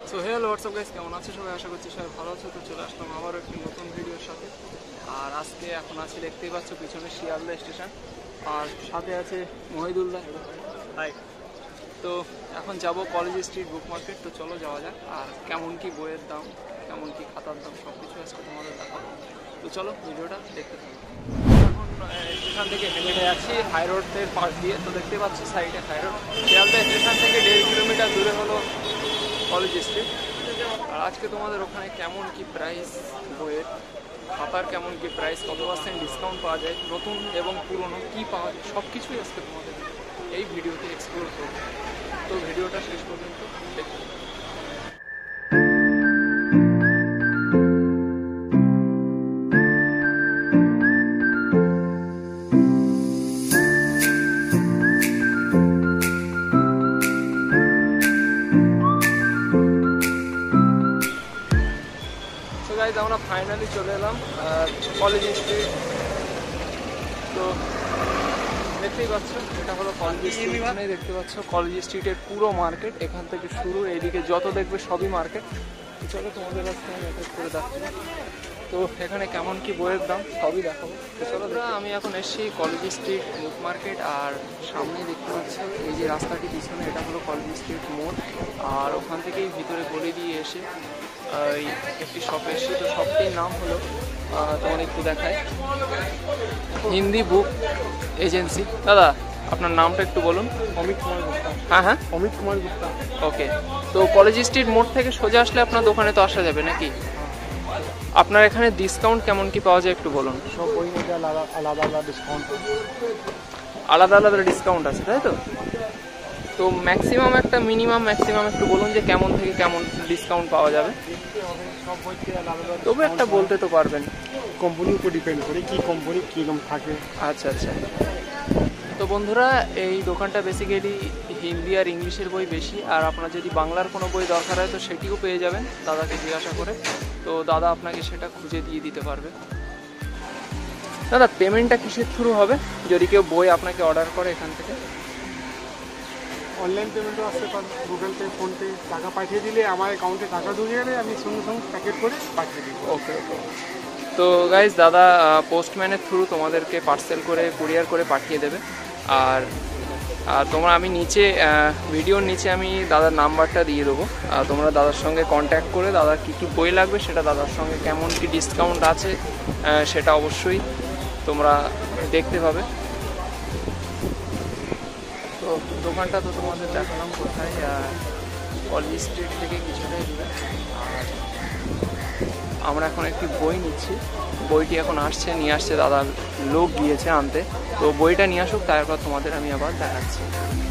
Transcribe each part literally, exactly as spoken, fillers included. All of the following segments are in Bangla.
সো হ্যালো হোয়াটসঅ্যাপ গাইস, কেমন আছো সবাই? আশা করছি সবাই ভালো আছো। তো চলে আসলাম আবারও একটি নতুন ভিডিওর সাথে। আর আজকে এখন আছি, দেখতেই পাচ্ছ পিছনে শিয়ালদা স্টেশন, আর সাথে আছে মহিদুল্লাহ। হাই। তো এখন যাব কলেজ স্ট্রিট বুক মার্কেট। তো চলো যাওয়া যাক। আর কেমন কি বইয়ের দাম, কেমন কি খাতার দাম, সব কিছু আজকে তোমাদের দেখাবো। তো চলো ভিডিওটা দেখতে থাকো। এখন স্টেশন থেকে হেঁটে যাচ্ছি হাই রোডের পাশ দিয়ে। তো দেখতে পাচ্ছি সাইডে হাই রোড। শিয়ালদা স্টেশন থেকে দেড় কিলোমিটার দূরে হলো কলেজ স্ট্রিট। আর আজকে তোমাদের ওখানে কেমন কি প্রাইস বইয়ের, খাতার কেমন কি প্রাইস, কত পার্সেন্ট ডিসকাউন্ট পাওয়া যায়, নতুন এবং পুরনো কী পাওয়া যায়, সব কিছুই আজকে তোমাদের এই ভিডিওতে এক্সপ্লোর করবো। তো ভিডিওটা শেষ পর্যন্ত দেখতে। আমরা ফাইনালি চলে এলাম কলেজ স্ট্রিট। তো দেখতেই পাচ্ছ এটা হলো কলেজ স্ট্রিট। এখানেই দেখতে পাচ্ছ কলেজ স্ট্রিটের পুরো মার্কেট, এখান থেকে শুরু, এইদিকে যত দেখবে সবই মার্কেট। চলো তোমাদের কাছ থেকে মেসেজ করে দেখাবো। তো এখানে কেমন কি বইয়ের দাম সবই দেখাবো। তো চলো, আমি এখন এসেছি কলেজ স্ট্রিট বুক মার্কেট। আর সামনেই দেখতে পাচ্ছ এই যে রাস্তাটি পিছনে, এটা হলো কলেজ স্ট্রিট মোড়। আর ওখান থেকেই ভিতরে গলি দিয়ে এসে এই একটি শপ এসেছি। তো শপটির নাম হলো, তোমার একটু দেখায়, হিন্দি বুক এজেন্সি। দাদা আপনার নামটা একটু বলুন। অমিত কুমার গুপ্তা। হ্যাঁ হ্যাঁ অমিত কুমার গুপ্তা। ওকে। তো কলেজ স্ট্রিট মোড় থেকে সোজা আসলে আপনার দোকানে তো আসা যাবে নাকি? আপনার এখানে ডিসকাউন্ট কেমন কি পাওয়া যায় একটু বলুন। সব বই মধ্যে আলাদা আলাদা আলাদা ডিসকাউন্ট, আলাদা আলাদা ডিসকাউন্ট আছে তাই তো? তো ম্যাক্সিমাম একটা মিনিমাম ম্যাক্সিমাম একটু বলুন যে কেমন থেকে কেমন ডিসকাউন্ট পাওয়া যাবে। সব বইতে আলাদা আলাদা তবু একটা বলতে তো পারবেন। কোম্পানির উপর ডিপেন্ড করে কি কোম্পানি কীরকম থাকে। আচ্ছা আচ্ছা। তো বন্ধুরা, এই দোকানটা বেসিক্যালি হিন্দি আর ইংলিশের বই বেশি। আর আপনার যদি বাংলার কোনো বই দরকার হয় তো সেটিও পেয়ে যাবেন দাদাকে জিজ্ঞাসা করে। তো দাদা আপনাকে সেটা খুঁজে দিয়ে দিতে পারবে। দাদা পেমেন্টটা কিসের থ্রু হবে যদি কেউ বই আপনাকে অর্ডার করে এখান থেকে? অনলাইন পেমেন্টও আসতে পারে, গুগল পে, ফোনপে। টাকা পাঠিয়ে দিলে আমার অ্যাকাউন্টে টাকা ঢুকে গেলে আমি সঙ্গে সঙ্গে প্যাকেট করে পাঠিয়ে দিই। ওকে ওকে। তো গাইজ দাদা পোস্টম্যানের থ্রু তোমাদেরকে পার্সেল করে কুরিয়ার করে পাঠিয়ে দেবে। আর আর তোমরা, আমি নিচে ভিডিওর নিচে আমি দাদার নাম্বারটা দিয়ে দেবো। তোমরা দাদার সঙ্গে কন্ট্যাক্ট করে দাদার কী কী বই লাগবে সেটা, দাদার সঙ্গে কেমন কি ডিসকাউন্ট আছে সেটা অবশ্যই তোমরা দেখতে পাবে। তো দোকানটা তো তোমাদের দেখালাম কোথায়, কলেজ স্ট্রিট থেকে কিছুটাই দূরে। আর আমরা এখন একটি বই নিচ্ছি, বইটি এখন আসছে, নিয়ে আসছে দাদা, লোক গিয়েছে আনতে। তো বইটা নিয়ে আসুক, তারপর তোমাদের আমি আবার দেখাচ্ছি।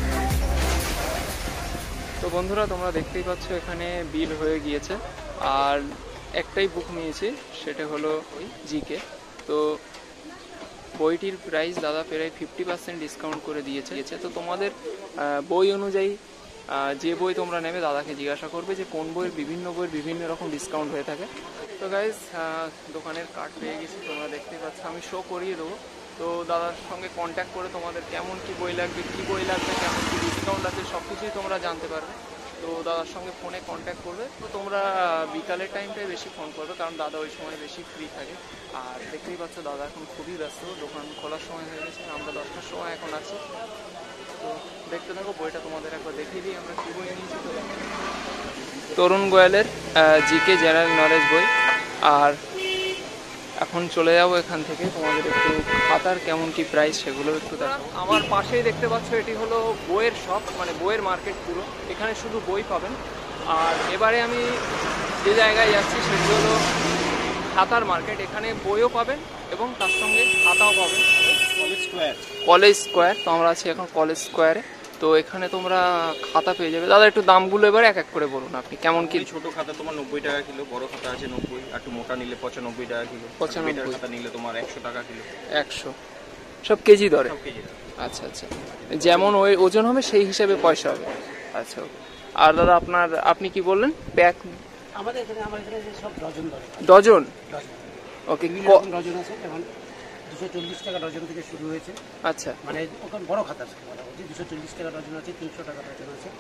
তো বন্ধুরা তোমরা দেখতেই পাচ্ছ এখানে বিল হয়ে গিয়েছে। আর একটাই বুক নিয়েছি, সেটা হলো জিকে। তো বইটির প্রাইস দাদা প্রায় ফিফটি পার্সেন্ট ডিসকাউন্ট করে দিয়েছে। তো তোমাদের বই অনুযায়ী যে বই তোমরা নেবে দাদাকে জিজ্ঞাসা করবে যে কোন বইয়ের, বিভিন্ন বইয়ের বিভিন্ন রকম ডিসকাউন্ট হয়ে থাকে। তো গাইজ দোকানের কার্ড পেয়ে গেছি, তোমরা দেখতেই পাচ্ছ, আমি শো করিয়ে দেবো। তো দাদার সঙ্গে কন্ট্যাক্ট করে তোমাদের কেমন কি বই লাগবে, কী বই লাগবে, কেমন কি ডিসকাউন্ট আছে, সব কিছুই তোমরা জানতে পারবে। তো দাদার সঙ্গে ফোনে কন্ট্যাক্ট করবে। তো তোমরা বিকালের টাইমটাই বেশি ফোন করবে, কারণ দাদা ওই সময় বেশি ফ্রি থাকে। আর দেখতেই পাচ্ছ দাদা এখন খুবই ব্যস্ত, দোকান খোলার সময় হয়ে গেছে, আমরা দশটার সময় এখন আছি। তো দেখতে থাকো, বইটা তোমাদের একবার দেখিয়ে দিই আমরা কী বই নিয়েছি। তো তরুণ গোয়ালের জিকে জেনারেল নলেজ বই। আর এখন চলে যাবো এখান থেকে, তোমাদের একটু খাতার কেমন কি প্রাইস সেগুলো একটু দেখো। আমার পাশেই দেখতে পাচ্ছ এটি হলো বইয়ের শপ, মানে বইয়ের মার্কেট পুরো। এখানে শুধু বই পাবেন। আর এবারে আমি যে জায়গায় যাচ্ছি সেটি হলো খাতার মার্কেট। এখানে বইও পাবেন এবং তার সঙ্গে খাতাও পাবেন। College square, college square. তো আমরা আছি এখন কলেজ স্কোয়ারে। তো এখানে তোমরা খাতা পেয়ে যাবে। দাদা একটু দামগুলো এবার এক এক করে বলুন আপনি কেমন কি। ছোট খাতা তোমার নব্বই টাকা কিলো, বড় খাতা আছে নব্বই, একটু মোটা নিলে পঁচানব্বই টাকা কিলো, পঁচানব্বই খাতা নিলে তোমার একশো টাকা কিলো। একশো সব কেজি দরে? সব কেজি। আচ্ছা আচ্ছা, যেমন ওই ওজন হবে সেই হিসাবে পয়সা হবে। আচ্ছা। আর দাদা আপনার, আপনি কি বললেন প্যাক? আমাদের এখানে আমার এখানে সব ডজন ডজন। ওকে, ডজন আছে। এখন দুশো চল্লিশ টাকা ডজন থেকে শুরু হয়েছে। আচ্ছা, মানে ওখানে বড় খাতা আছে, দুশো চল্লিশ টাকা ডজন আছে, তিনশো টাকা ডজন আছে।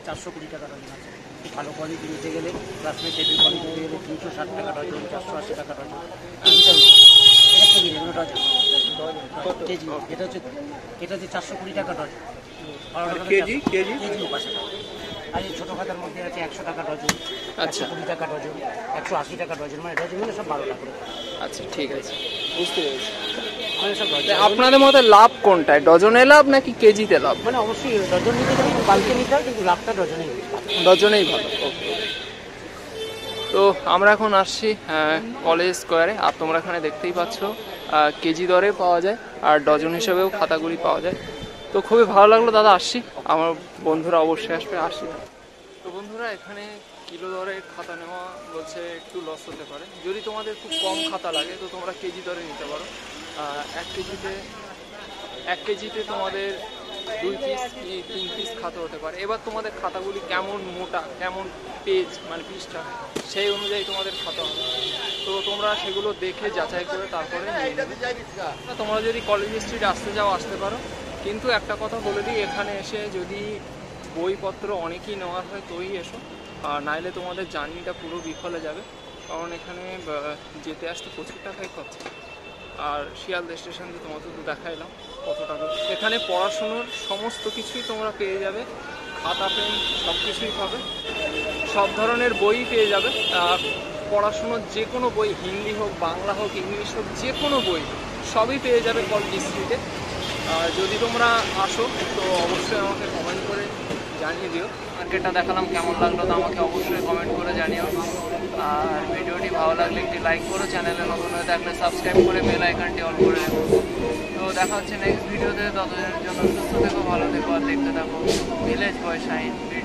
চারশো কুড়ি টাকা ডজন আছে। ভালো কোয়ালিটি নিতে গেলে ক্লাসমেট টাইপের কোয়ালিটি নিতে গেলে তিনশো ষাট টাকা ডজন, চারশো আশি টাকা ডজন। কেজিটা এটা কেজি এগুলো ডজন কেজি। এটা হচ্ছে এটা হচ্ছে চারশো কুড়ি টাকা ডজন। কেজি কেজি কেজিও পাশে আর এই ছোটো খাতার মধ্যে আছে একশো টাকা ডজন, একশো কুড়ি টাকা ডজন, একশো আশি টাকা ডজন, মানে ডজন মানে সব বারো টাকা। আচ্ছা ঠিক আছে, বুঝতে পেরেছি। মানে সব ডজন। আপনাদের মতে লাভ কোনটায়, ডজনে লাভ নাকি কেজিতে লাভ? মানে অবশ্যই ডজন নিতে গেলে বালকে নিতে হয়, কিন্তু লাভটা ডজনেই ডজনেই ভালো। ওকে, তো আমরা এখন আসছি কলেজ স্কোয়ারে, আর তোমরা এখানে দেখতেই পাচ্ছ কেজি দরে পাওয়া যায় আর ডজন হিসেবেও খাতাগুলি পাওয়া যায়। তো খুবই ভালো লাগলো দাদা, আসছি, আমার বন্ধুরা অবশ্যই আসবে, আসছি। তো বন্ধুরা এখানে কিলো দরে খাতা নেওয়া বলছে একটু লস হতে পারে। যদি তোমাদের খুব কম খাতা লাগে তো তোমরা কেজি দরে নিতে পারো। এক কেজিতে এক কেজিতে তোমাদের দুই পিস কি তিন পিস খাতা হতে পারে। এবার তোমাদের খাতাগুলি কেমন মোটা, কেমন পেজ মানে পিসটা, সেই অনুযায়ী তোমাদের খাতা হবে। তো তোমরা সেগুলো দেখে যাচাই করে তারপরে নিয়ে নেবে। তোমরা যদি কলেজ স্ট্রিট আসতে যাও আসতে পারো, কিন্তু একটা কথা বলে দিই, এখানে এসে যদি বইপত্র অনেকই নেওয়ার হয় তোই এসো, আর নাইলে তোমাদের জার্নিটা পুরো বিফলে যাবে। কারণ এখানে যেতে আসতে প্রচুর টাকাই খরচা। আর শিয়ালদা স্টেশন দিয়ে তোমাদের তো দেখাইলাম কত টাকা। এখানে পড়াশুনোর সমস্ত কিছুই তোমরা পেয়ে যাবে, খাতা পেন সব কিছুই পাবে, সব ধরনের বই পেয়ে যাবে। পড়াশুনোর যে কোনো বই, হিন্দি হোক, বাংলা হোক, ইংলিশ হোক, যে কোনো বই সবই পেয়ে যাবে কলেজ স্ট্রিটে। আর যদি তোমরা আসো তো অবশ্যই আমাকে কমেন্ট করে জানিয়ে দিও। মার্কেটটা দেখালাম, কেমন লাগলো তো আমাকে অবশ্যই কমেন্ট করে জানিও। আর ভিডিওটি ভালো লাগলে একটি লাইক করো, চ্যানেলে নতুন হয়ে থাকলে সাবস্ক্রাইব করে বেল আইকনটি অল করে রেখো। তো দেখা হচ্ছে নেক্সট ভিডিওতে, ততদিনের জন্য সুস্থ থেকো, ভালো থেকো আর দেখতে থাকো ভিলেজ বয় শাইন ভিডিও।